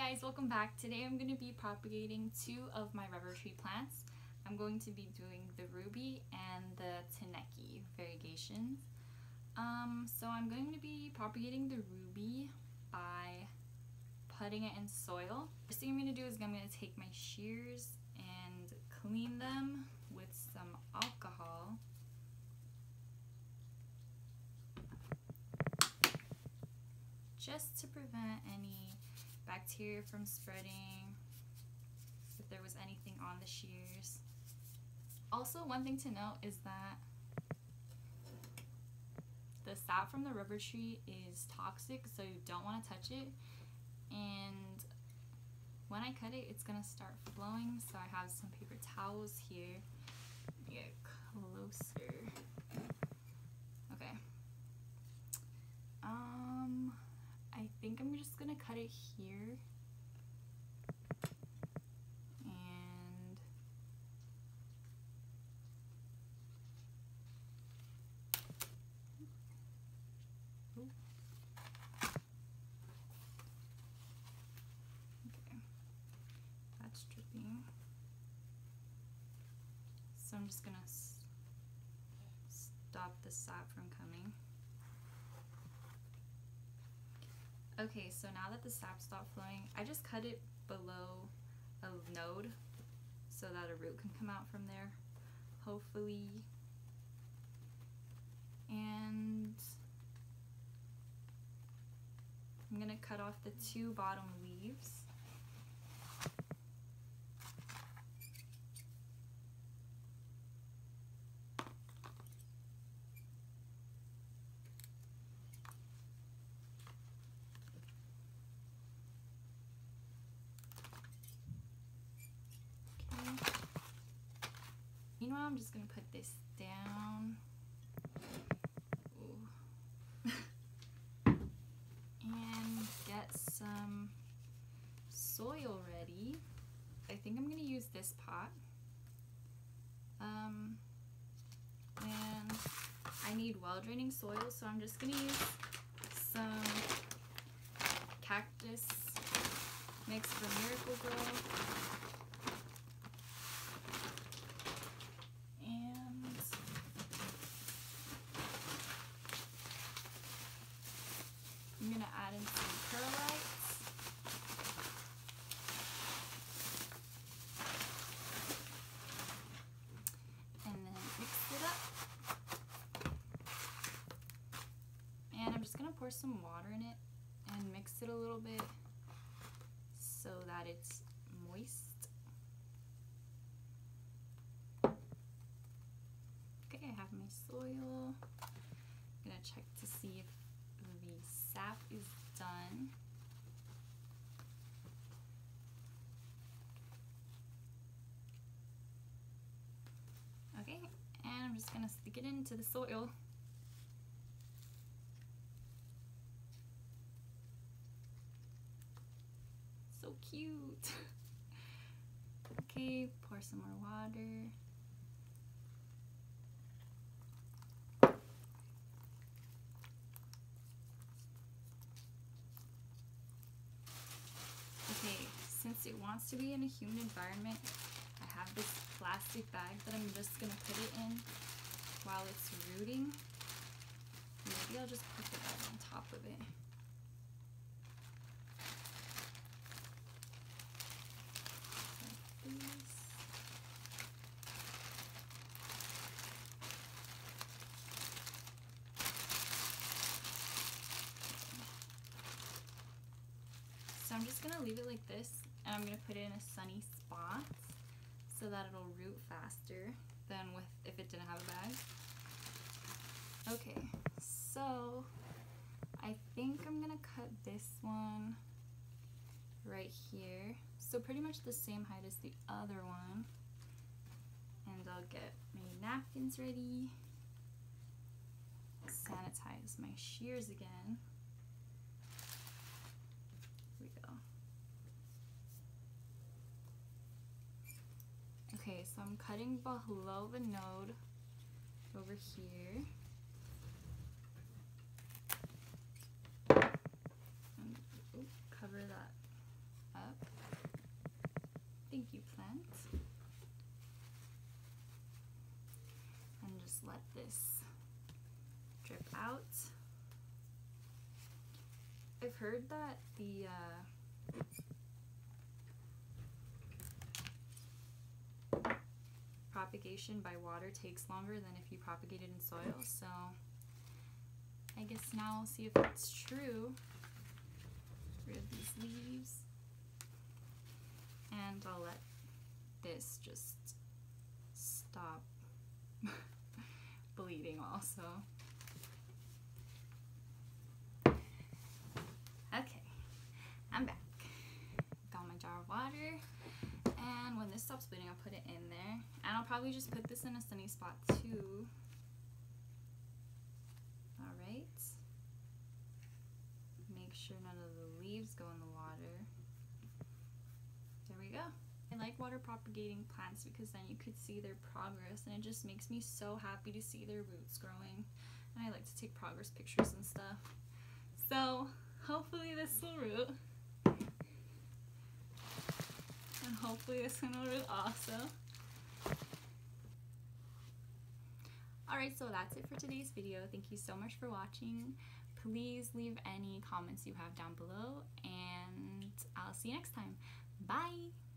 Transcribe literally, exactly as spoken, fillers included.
guys, welcome back. Today I'm going to be propagating two of my rubber tree plants. I'm going to be doing the ruby and the teneki variegations. Um, so I'm going to be propagating the ruby by putting it in soil. First thing I'm going to do is I'm going to take my shears and clean them with some alcohol. Just to prevent any bacteria from spreading, if there was anything on the shears. Also, one thing to note is that the sap from the rubber tree is toxic, so you don't want to touch it. And when I cut it, it's gonna start flowing, so I have some paper towels here. Get closer. Okay. Um, I think I'm just gonna cut it here. And Ooh. Okay, that's dripping. So I'm just gonna s stop the sap from coming. Okay, so now that the sap stopped flowing, I just cut it below a node so that a root can come out from there, hopefully. And I'm gonna cut off the two bottom leaves. You know what, I'm just gonna put this down. And get some soil ready. I think I'm gonna use this pot. Um, and I need well draining soil, so I'm just gonna use some cactus mix from Miracle-Gro. I'm gonna add in some perlites. And then mix it up. And I'm just gonna pour some water in it and mix it a little bit so that it's moist. Okay, I have my soil. I'm gonna check to see if the sap is done. Okay, and I'm just gonna stick it into the soil. So cute. Okay, pour some more water. Okay, since it wants to be in a humid environment, I have this plastic bag that I'm just gonna put it in while it's rooting. Maybe I'll just put the bag on top of it. Like this. So I'm just gonna leave it like this, and I'm gonna put it in a sunny spot so that it'll root faster than with if it didn't have a bag. Okay, so I think I'm gonna cut this one right here. So pretty much the same height as the other one. And I'll get my napkins ready. Sanitize my shears again. Here we go. Okay, so I'm cutting below the node over here. And ooh, cover that let this drip out. I've heard that the uh, propagation by water takes longer than if you propagate it in soil, so I guess now I'll see if it's true. Rid of these leaves, and I'll let this just stop bleeding also. Okay, I'm back. Got my jar of water, and when this stops bleeding, I'll put it in there, and I'll probably just put this in a sunny spot too. All right. Make sure none of the leaves go in the water. There we go. I like water propagating plants because then you could see their progress, and it just makes me so happy to see their roots growing. And I like to take progress pictures and stuff. So hopefully this will root. And hopefully this one will root also. Alright, so that's it for today's video. Thank you so much for watching. Please leave any comments you have down below, and I'll see you next time. Bye!